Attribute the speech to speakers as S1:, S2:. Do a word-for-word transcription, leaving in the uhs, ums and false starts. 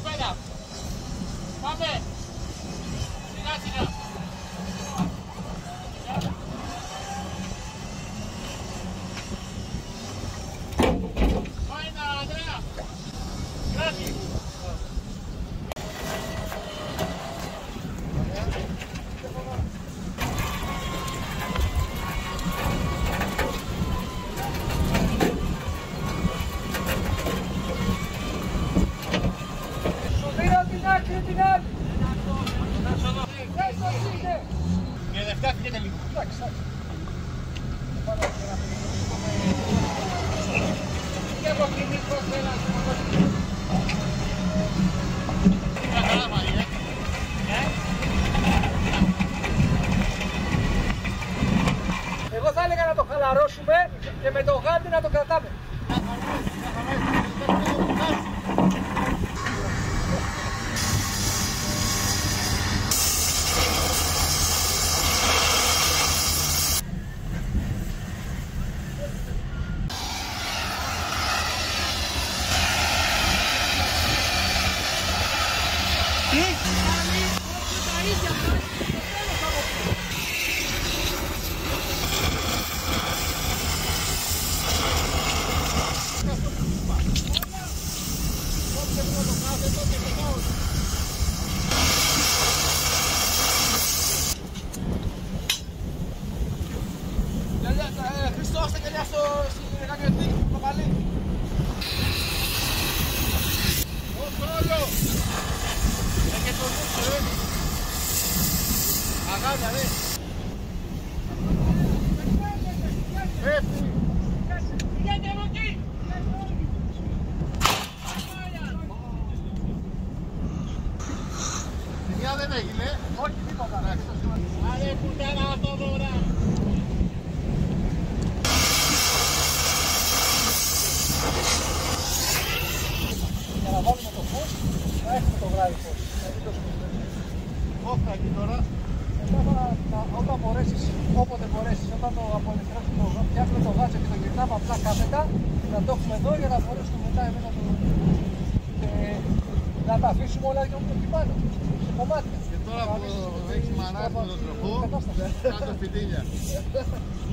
S1: πέρα. Πάμε. Σιγά σιγά. Πάει να, Ανδρέα. Κράτη.
S2: Την άλλη!
S1: Και δεν φτιάχτηκε λίγο.
S2: Εντάξει, εντάξει.
S1: Και από εκεί μικρός ένας. Μια χαρά πάλι, ε.
S2: Εγώ θα έλεγα να το χαλαρώσουμε και με το γάντι να το κρατάμε.
S1: Χριστός, τα κελιά στην γαγιοτή, το παλί. Όχι όλο. Έχει το νου, ρε. Αγάλια, ρε. Πέφτει. Πηγαίνετε από εκεί. Μια δεν έγινε.
S2: Όχι, τίποτα.
S1: Άρε πουτάνα αυτό τώρα.
S2: Για να βάλουμε το φως, να έχουμε το βράδυ φως.
S1: Όχι εκεί τώρα.
S2: Μετά θα, όταν μπορέσεις, όποτε μπορέσεις, όταν το απολυτρώσεις το γάζο, φτιάχνουμε το γάζο και το γυρνάμε απλά κάθετα, να το έχουμε εδώ για να μπορέσουμε μετά εμείς να το και να τα αφήσουμε όλα και από πάνω, σε κομμάτια.
S1: Και τώρα που έχει μαράσει με τον τροχό, κάτω φιτίλια.